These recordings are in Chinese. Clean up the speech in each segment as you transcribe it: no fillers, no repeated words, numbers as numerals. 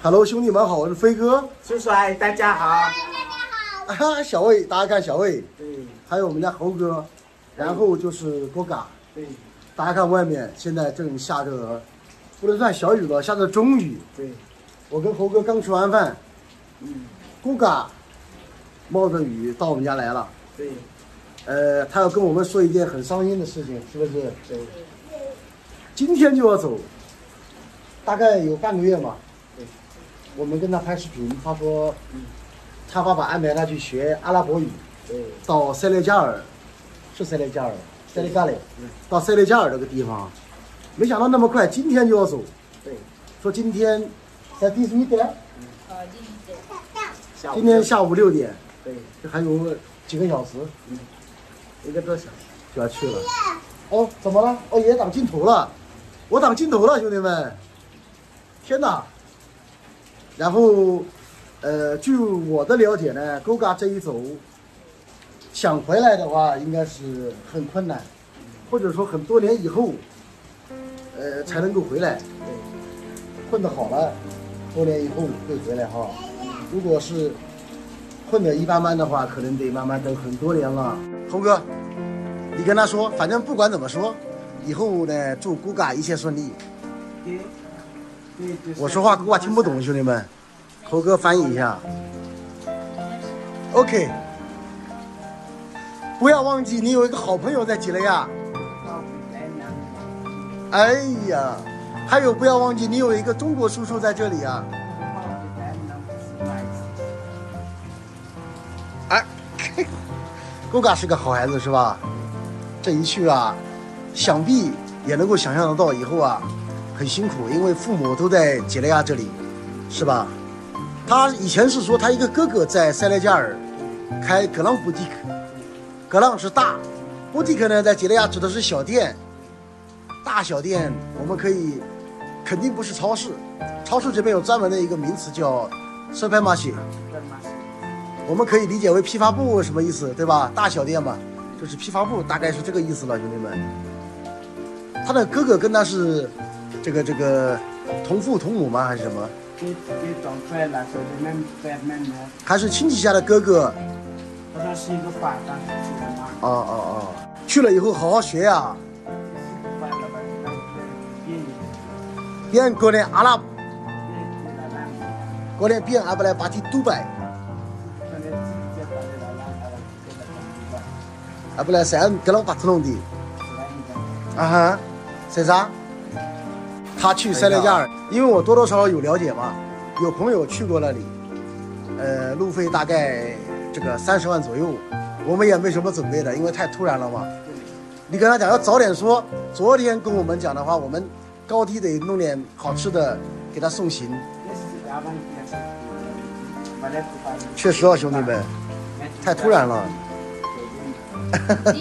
Hello， 兄弟们好，我是飞哥。 叔帅，大家好。 啊，小魏，大家看小魏。 对。 还有我们家猴哥，然后就是郭嘎。 对。 大家看外面现在正下着，不能算小雨了，下着中雨。 对。我跟猴哥刚吃完饭。郭嘎冒着雨到我们家来了。 对。 他要跟我们说一件很伤心的事情，是不是？ 对。 今天就要走，大概有半个月嘛。 对。 我们跟他拍视频，他说，他爸爸安排他去学阿拉伯语。 对。到塞内加尔，是塞内加尔，塞内加里，到塞内加尔这个地方，没想到那么快，今天就要走。 对。 说今天在第几点？今天下午6点。 对。 这还有几个小时 ，1个多小时就要去了。哦，怎么了？哦，也挡镜头了，我挡镜头了，兄弟们！天哪！然后，据我的了解呢，勾嘎这一走，想回来的话，应该是很困难，或者说很多年以后，才能够回来。混得好了，多年以后会回来哈。如果是混得一般般的话，可能得慢慢等很多年了。猴哥，你跟他说，反正不管怎么说，以后呢，祝勾嘎一切顺利。我说话勾嘎听不懂，兄弟们，猴哥翻译一下。OK， 不要忘记你有一个好朋友在几内亚。哎呀，还有不要忘记你有一个中国叔叔在这里啊。哎，勾嘎是个好孩子是吧？这一去啊，想必也能够想象得到以后啊。很辛苦，因为父母都在几内亚这里，是吧？他以前是说他一个哥哥在塞内加尔开格朗布蒂克，格朗是大，布蒂克呢在几内亚指的是小店，大小店我们可以肯定不是超市，超市这边有专门的一个名词叫 supermarket， 我们可以理解为批发部什么意思，对吧？大小店嘛，就是批发部，大概是这个意思了，兄弟们。他的哥哥跟他是。这个同父同母吗？还是什么？还是亲戚家的哥哥？ 他是一个法官。 哦，去了以后好好学呀。边过来阿拉伯，过来边阿不来巴提杜拜，阿不来塞恩格朗巴特隆的。啊哈，是啥？他去塞内加尔，因为我多多少少有了解嘛，有朋友去过那里，路费大概这个30万左右，我们也没什么准备的，因为太突然了嘛。你跟他讲要早点说，昨天跟我们讲的话，我们高低得弄点好吃的给他送行。确实啊，兄弟们，太突然了。 他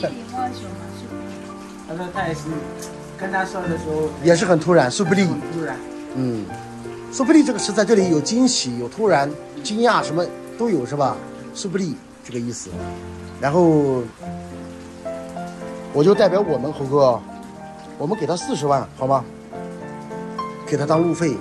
说他也是。跟他说的时候也是很突然，说不定。 突然， 说不定这个是在这里有惊喜、有突然、惊讶，什么都有，是吧？说不定这个意思。然后我就代表我们猴哥，我们给他40万，好吗？给他当路费。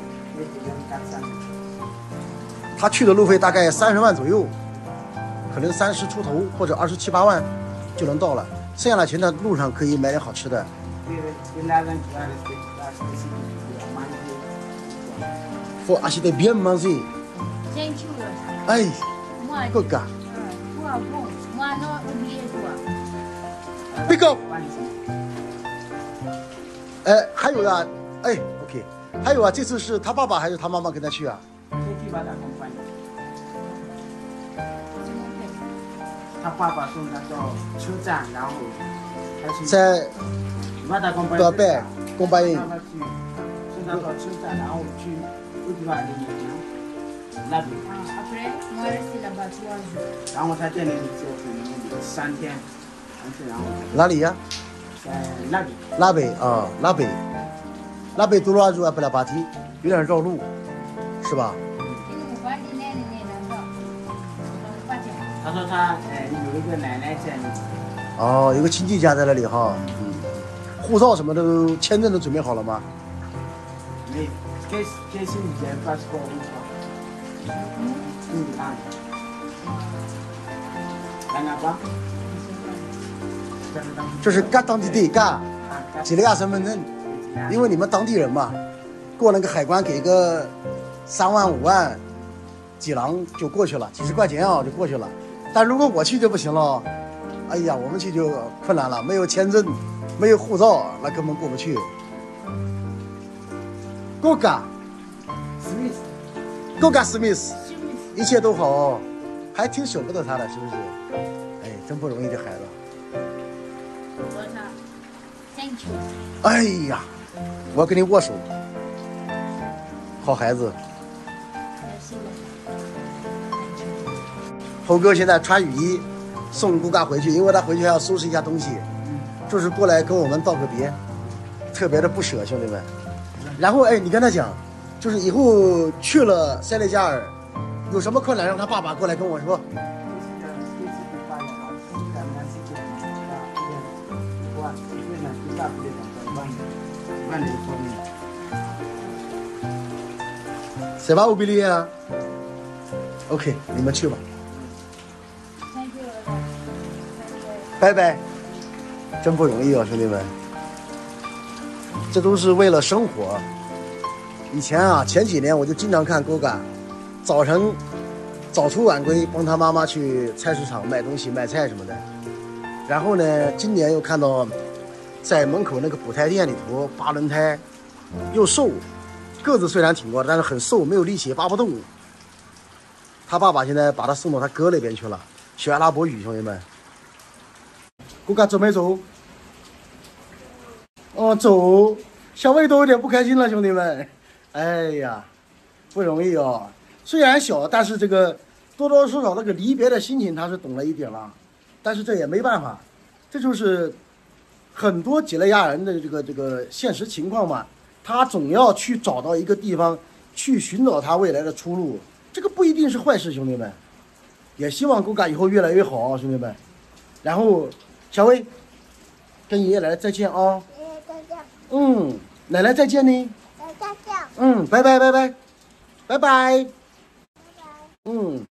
他去的路费大概30万左右，可能30出头或者27、8万就能到了，剩下的钱在路上可以买点好吃的。Faut acheter bien manger. Aïe, coca. Pick up. 还有啊，OK， 还有啊，这次是他爸爸还是他妈妈跟他去啊？ 他爸爸送他到车站，然后在。多拜，公办人。 送他到车站，然后去乌迪瓦的那边。然后他这里就3天，然后。 哪里呀？ 那边。 那边啊，那边多拉住啊，不来巴提，有点绕路，是吧？ 他说他有一个奶奶在那里。 哦，有个亲戚家在那里哈。护照什么的都签证都准备好了吗？ 没，给亲戚家passport。 啊，来拿吧。 就是嘎当地的嘎，几内亚身份证，因为你们当地人嘛，过那个海关给个3万5万几郎就过去了，几十块钱啊就过去了。但如果我去就不行了，哎呀，我们去就困难了，没有签证，没有护照，那根本过不去。够嘎，够嘎史密斯，一切都好哦，还挺舍不得他的，是不是？哎，真不容易，这孩子。 Thank you。 哎呀，我要跟你握手，好孩子。猴哥现在穿雨衣送顾嘎回去，因为他回去还要收拾一下东西，就是过来跟我们道个别，特别的不舍，兄弟们。然后哎，你跟他讲，就是以后去了塞内加尔，有什么困难让他爸爸过来跟我说。谁把我比例啊 ？OK， 你们去吧。拜拜。真不容易啊，兄弟们。这都是为了生活。以前啊，前几年我就经常看勾嘎，早晨早出晚归，帮他妈妈去菜市场买东西、买菜什么的。然后呢，今年又看到在门口那个补胎店里头扒轮胎，又瘦。个子虽然挺高，但是很瘦，没有力气，扒不动。他爸爸现在把他送到他哥那边去了，学阿拉伯语，兄弟们。顾嘎走没走？哦，走。小魏都有点不开心了，兄弟们。哎呀，不容易哦。虽然小，但是这个多多少少那个离别的心情他是懂了一点了。但是这也没办法，这就是很多几内亚人的这个现实情况嘛。他总要去找到一个地方，去寻找他未来的出路。这个不一定是坏事，兄弟们。也希望狗嘎以后越来越好啊，兄弟们。然后，小薇，跟爷爷奶奶再见啊！ 爷爷再见。 嗯，奶奶再见呢。 再见。 嗯，拜拜拜拜，拜拜。 拜拜。 嗯。